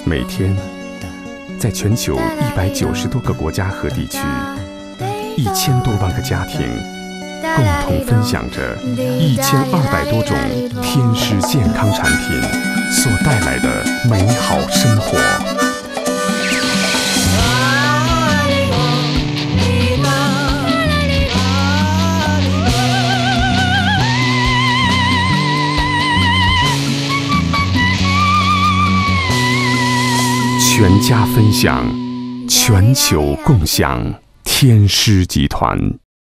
每天，在全球190多个国家和地区，1000多万个家庭共同分享着1200多种天师健康产品所带来的美好生活。全家分享，全球共享，天师集团。